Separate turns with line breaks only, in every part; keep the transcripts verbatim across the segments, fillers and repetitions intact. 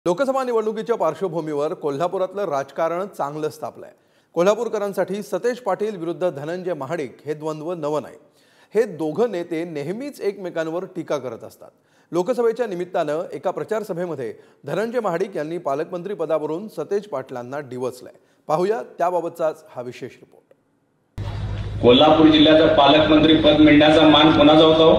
लोकसभा निवडणुकीच्या पार्श्वभूमीवर कोल्हापुरातलं राजकारण चांगलंच तापलंय। कोल्हापूरकरांसाठी सतेज पाटील विरुद्ध धनंजय महाडिक हे द्वंद्व नवं नाही। हे दोघं नेते नेहमीच एकमेकांवर टीका करत असतात। लोकसभेच्या निमित्तानं एका प्रचार सभेमध्ये धनंजय महाडिक यांनी पालकमंत्री पदावरून सतेज पाटलांना डिवचलंय। पाहूया त्याबाबतचाच हा विशेष रिपोर्ट।
कोल्हापूर जिल्ह्याचं पालकमंत्री पद मिळण्याचा मान कोणाचा होता?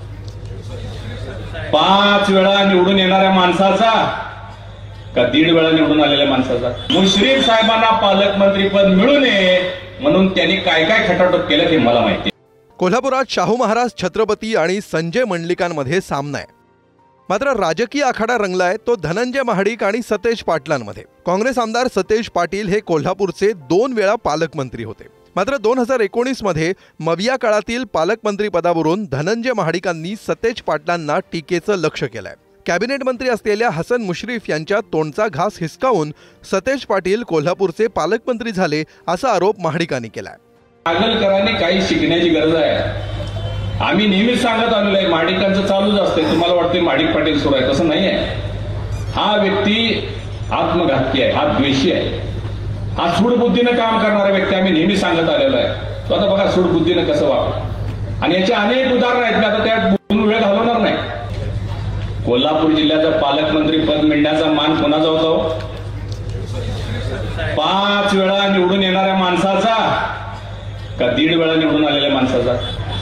पाच वेळा निवडून येणाऱ्या माणसाचा का दीड वेळा निवडून आलेल्या माणसाचा? मुश्रीफ साहेबांना पालकमंत्री पद मिळू नये म्हणून त्यांनी काय काय खटाटोप केलं ते मला माहिती।
कोल्हापुरात शाहू महाराज छत्रपती आणि संजय मंडलिकांमध्ये सामना आहे। मात्र राजकीय आखाडा रंगलाय तो धनंजय महाडिक आणि सतेज पाटलांमध्ये। काँग्रेस आमदार सतेज पाटील हे कोल्हापूरचे दोन वेळा पालकमंत्री होते। मात्र दोन हजार एकोणीस मध्ये मविया काळातील पालकमंत्री पदावरून धनंजय महाडिकांनी सतेज पाटलांना टीकेचं लक्ष केलंय। कॅबिनेट मंत्री असलेल्या हसन मुश्रीफ यांच्या तोंडचा घास हिसकावून सतेज पाटील कोल्हापूरचे पालकमंत्री झाले असा आरोप महाडिकांनी केलाय।
पागलकरांनी काही शिकण्याची गरज आहे। आम्ही नेहमीच सांगत आलेलो आहे, महाडिकांचं चालूच असते। तुम्हाला वाटते महाडिक पाटील सुरू आहे, तसं नाही आहे। हा व्यक्ती आत्मघातकी आहे, हा द्वेषी आहे, हा सूडबुद्धीनं काम करणारा व्यक्ती आम्ही नेहमी सांगत आलेलो आहे। तो आता बघा सूडबुद्धीनं कसं वापर, आणि याचे अनेक उदाहरण आहेत। आता त्यात बोलून वेळ घालवणार नाही। कोल्हापूर जिल्ह्याचं पालकमंत्री पद मिळण्याचा मान कोणाचा होता? पाच वेळा निवडून येणाऱ्या माणसाचा का दीड वेळा निवडून आलेल्या माणसाचा?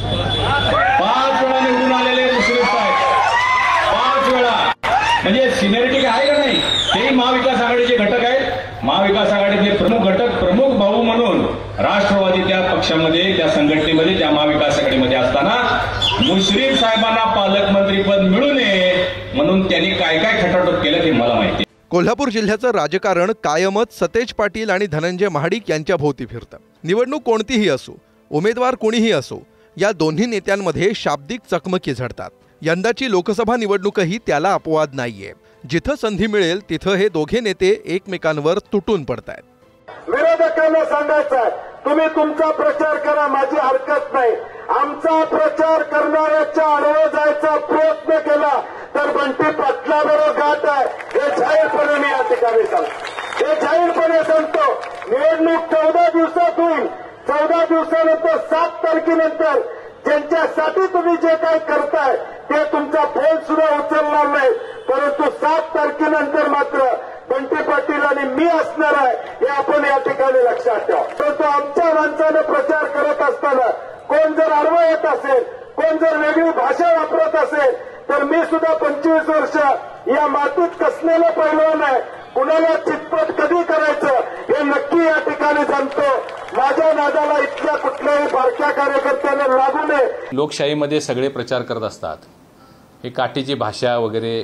पाच वेळा निवडून आलेले मुश्रीफ साहेब, पाच वेळा म्हणजे सिनियरिटी आहे का नाही? तेही महाविकास आघाडीचे घटक आहेत। महाविकास आघाडीचे प्रमुख घटक, प्रमुख भाऊ म्हणून राष्ट्रवादी त्या पक्षामध्ये, त्या संघटनेमध्ये, त्या महाविकास आघाडीमध्ये असताना मुश्रीफ साहेबांना पालकमंत्री पद मिळू नये म्हणून त्यांनी काय काय खटाटोप केलं ते मला माहिती।
कोल्हापूर जिल्ह्याचं राजकारण कायमच सतेज पाटील आणि धनंजय महाडिक यांच्या भोवती फिरतं। निवडणूक कोणतीही असो, उमेदवार कोणीही असो, या दोन्ही नेत्यांमध्ये शाब्दिक चकमकी झडतात। यंदाची लोकसभा निवडणूकही त्याला अपवाद नाहीये। जिथं संधी मिळेल तिथं हे दोघे नेते एकमेकांवर तुटून पडतायत।
विरोधकांना सांगायचं, तुम्ही तुमचा प्रचार करा, माझी हरकत नाही। आमचा प्रचार करणाऱ्याच्या आडवं जायचा प्रयत्न केला तर बंटी पाटलाबरोबर गाठ आहे, हे जाहीरपणे मी या ठिकाणी सांगतो। हे जाहीरपणे सांगतो। निवडणूक चौदा दिवसात होईल। चौदा दिवसानंतर सात तारखेनंतर ज्यांच्यासाठी तुम्ही जे काही करताय ते तुमचा फोन सुद्धा उचलणार नाही, परंतु सात तारखेनंतर मात्र बंटी पाटील आणि मी असणार आहे, हे आपण या ठिकाणी लक्षात ठेवा। परंतु आमच्या माणसानं प्रचार करत असताना कोण जर आडवं येत असेल, कोण जर वेगळी भाषा वापरत असेल, तर मी सुद्धा पंचवीस वर्ष या मातीत कसलेलं पहिलवान आहे। कुणाला चितपट कधी करायचं हे नक्की या ठिकाणी सांगतो। माझ्या नादाला इथल्या कुठल्याही बारक्या कार्यकर्त्याला लागू नये।
लोकशाहीमध्ये सगळे प्रचार करत असतात। हे काठीची भाषा वगैरे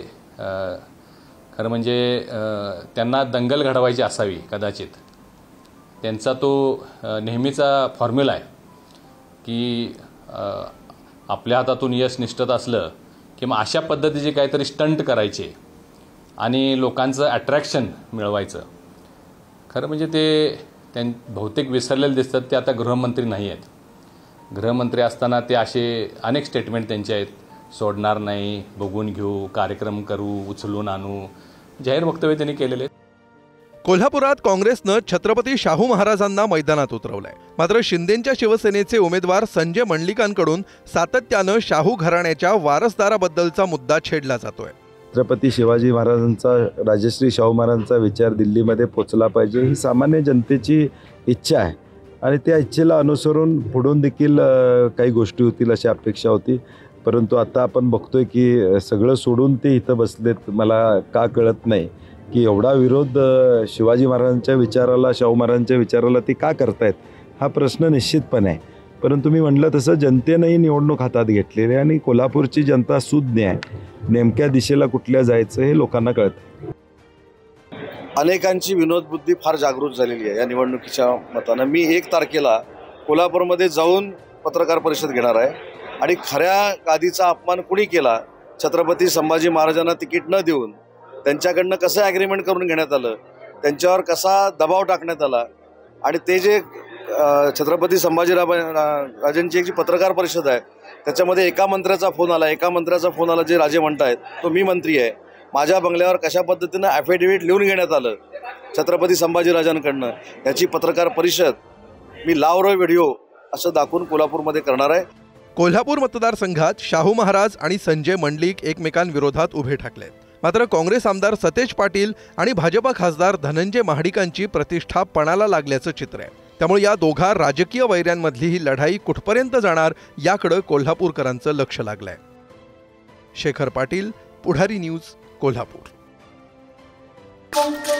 खरं म्हणजे त्यांना दंगल घडवायची असावी कदाचित, त्यांचा तो नेहमीचा फॉर्म्युला आहे की आपल्या हातातून यश निष्ठत असलं की मग अशा पद्धतीचे काहीतरी स्टंट करायचे आणि लोकांचं अट्रॅक्शन मिळवायचं। खरं म्हणजे ते त्यां बहुतेक विसरलेले दिसतात। ते आता गृहमंत्री नाही आहेत। गृहमंत्री असताना ते असे अनेक स्टेटमेंट त्यांचे आहेत, सोडणार नाही, बघून घेऊ, कार्यक्रम करू, उचलून आणू, जाहीर वक्तव्य त्यांनी केलेले आहेत।
कोल्हापुरात काँग्रेसनं छत्रपती शाहू महाराजांना मैदानात उतरवलंय। मात्र शिंदेंच्या शिवसेनेचे उमेदवार संजय मंडलिकांकडून सातत्यानं शाहू घराण्याच्या वारसदाराबद्दलचा मुद्दा छेडला जातोय।
छत्रपती शिवाजी महाराजांचा, राजश्री शाहू महाराजांचा विचार दिल्लीमध्ये पोचला पाहिजे ही सामान्य जनतेची इच्छा आहे, आणि त्या इच्छेला अनुसरून पुढून देखील काही गोष्टी होतील अशी अपेक्षा होती। परंतु आता आपण बघतोय की सगळं सोडून ते इथं बसलेत। मला का कळत नाही की एवढा विरोध शिवाजी महाराजांच्या विचाराला, शाहू महाराजांच्या विचाराला ते का करतायत, हा प्रश्न निश्चितपणे आहे। परंतु मी म्हटलं तसं जनतेनंही निवडणूक हातात घेतलेली आहे आणि कोल्हापूरची जनता सुज्ञ आहे। नेमक्या दिशेला कुठल्या जायचं हे लोकांना कळतं।
अनेकांची विनोदबुद्धी फार जागृत झालेली आहे या निवडणुकीच्या मतानं। मी एक तारखेला कोल्हापूरमध्ये जाऊन पत्रकार परिषद घेणार आहे, आणि खऱ्या गादीचा अपमान कुणी केला, छत्रपती संभाजी महाराजांना तिकीट न देऊन त्यांच्याकडनं कसं ॲग्रीमेंट करून घेण्यात आलं, त्यांच्यावर कसा दबाव टाकण्यात आला, आणि ते जे छत्रपती संभाजीराव राजांची एक जी पत्रकार परिषद आहे त्याच्यामध्ये एका मंत्र्याचा फोन आला, एका मंत्र्याचा फोन आला जे राजे म्हणतायत तो मी मंत्री आहे, माझ्या बंगल्यावर कशा पद्धतीनं ॲफिडेव्हिट लिहून घेण्यात आलं छत्रपती संभाजीराजांकडनं, याची पत्रकार परिषद मी लावरो व्हिडिओ असं दाखवून कोल्हापूरमध्ये करणार आहे.
कोल्हापूर मतदारसंघात शाहू महाराज आणि संजय मंडलिक एकमेकांविरोधात उभे ठाकलेत. मात्र काँग्रेस आमदार सतेज पाटील आणि भाजपा खासदार धनंजय महाडिकांची प्रतिष्ठा पणाला लागल्याचं चित्र आहे. त्यामुळे या दोघा राजकीय वैऱ्यांमधली ही लढाई कुठपर्यंत जाणार याकडे कोल्हापूरकरांचं लक्ष लागलंय. शेखर पाटील, पुढारी न्यूज, कोल्हापूर.